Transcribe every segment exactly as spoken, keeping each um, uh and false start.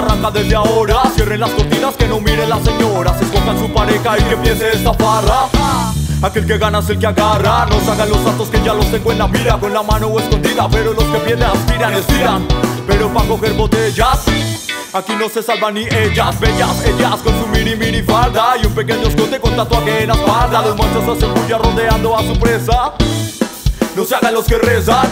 arranca desde ahora. Cierren las cortinas, que no miren las señoras. Escojan su pareja y que empiece esta farra. Aquel que gana es el que agarra. No se hagan los santos que ya los tengo en la mira, con la mano o escondida, pero los que pierden aspiran, estiran. Pero pa' coger botellas aquí no se salvan ni ellas. Bellas, ellas con su mini mini falda y un pequeño escote con tatuaje en la espalda. Los machos hacen bulla rodeando a su presa. No se hagan los que rezan.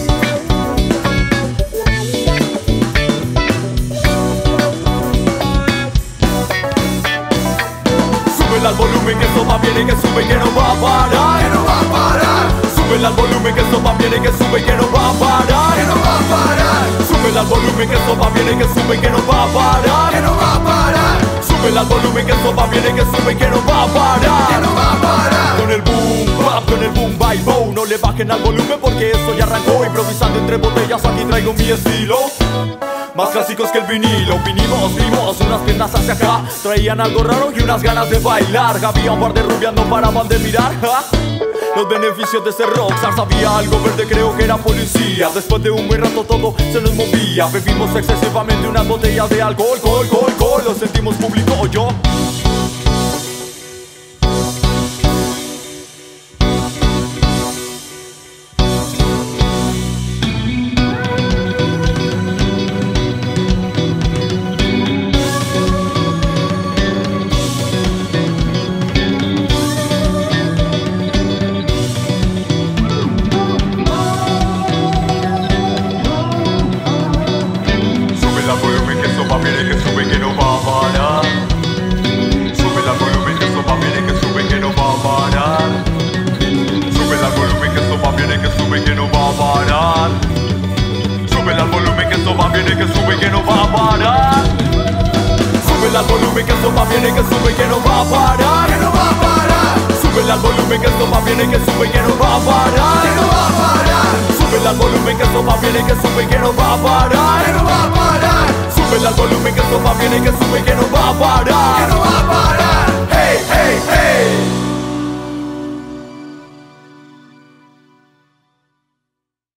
Súbele al volumen que esto va bien y que sube y que no va a parar. Que no va a parar. Súbele al volumen que esto va bien y que sube y que no va a parar. Que no va a parar. Súbele al volumen que esto va bien y que sube y que no va a parar. Que no va a parar. Súbele al volumen que esto va bien y que sube y que no va a parar. Que no va a parar. Con el boom bap, con el boom bye bow. No le bajen al volumen porque esto ya arrancó. Improvisando entre botellas aquí traigo mi estilo. Más clásicos que el vinilo. Vinimos, vimos unas piernas hacia acá. Traían algo raro y unas ganas de bailar. Había un par de rubias, no paraban de mirar, ¿ja? Los beneficios de ser rockstar. Sabía algo verde, creo que era policía. Después de un buen rato todo se nos movía. Bebimos excesivamente unas botellas de alcohol. Alcohol, alcohol, alcohol. Lo sentimos público, yo. Que sube y que no va a parar. Súbele al volumen que esto va bien y que sube y que no va a parar. Que no va a parar. Súbele al volumen que esto va bien y que sube y que no va a parar. Que no va a parar. Súbele al volumen que esto va bien y que sube y que no va a parar. Que no va a parar. Súbele al volumen que esto va bien y que sube y que no va a parar.